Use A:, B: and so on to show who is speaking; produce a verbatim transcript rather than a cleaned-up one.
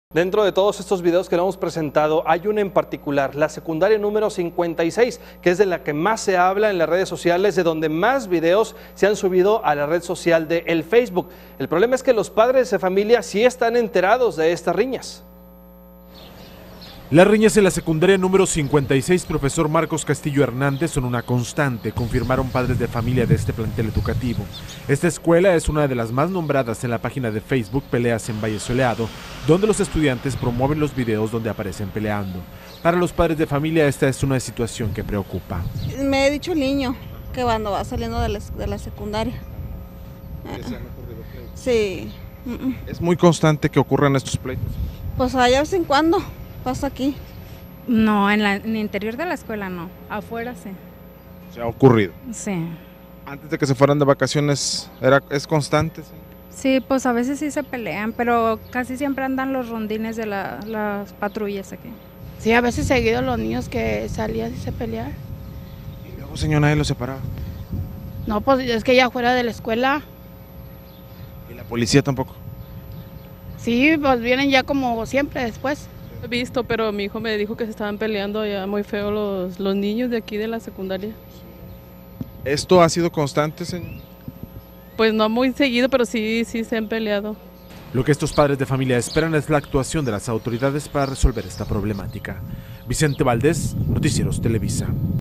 A: Dentro de todos estos videos que le hemos presentado, hay uno en particular, la secundaria número cincuenta y seis, que es de la que más se habla en las redes sociales, de donde más videos se han subido a la red social de el Facebook. El problema es que los padres de familia sí están enterados de estas riñas.
B: Las riñas en la secundaria número cincuenta y seis, profesor Marcos Castillo Hernández, son una constante, confirmaron padres de familia de este plantel educativo. Esta escuela es una de las más nombradas en la página de Facebook Peleas en Valle Soleado, donde los estudiantes promueven los videos donde aparecen peleando. Para los padres de familia esta es una situación que preocupa.
C: Me ha dicho el niño que cuando va saliendo de la, de la secundaria. Sí.
D: ¿Es muy constante que ocurran estos pleitos?
C: Pues a vez en cuando pasa aquí.
E: No, en, la, en el interior de la escuela no, afuera sí.
D: ¿Se ha ocurrido?
E: Sí.
D: Antes de que se fueran de vacaciones, era, ¿es constante? ¿Sí?
E: Sí, pues a veces sí se pelean, pero casi siempre andan los rondines de la, las patrullas aquí.
F: Sí, a veces seguido los niños que salían y se peleaban.
D: ¿Y luego, señor, nadie los separaba?
F: No, pues es que ya fuera de la escuela.
D: ¿Y la policía tampoco?
F: Sí, pues vienen ya como siempre después.
G: He visto, pero mi hijo me dijo que se estaban peleando ya muy feo los, los niños de aquí de la secundaria.
D: ¿Esto ha sido constante, señor?
G: Pues no muy seguido, pero sí, sí se han peleado.
B: Lo que estos padres de familia esperan es la actuación de las autoridades para resolver esta problemática. Vicente Valdés, Noticieros Televisa.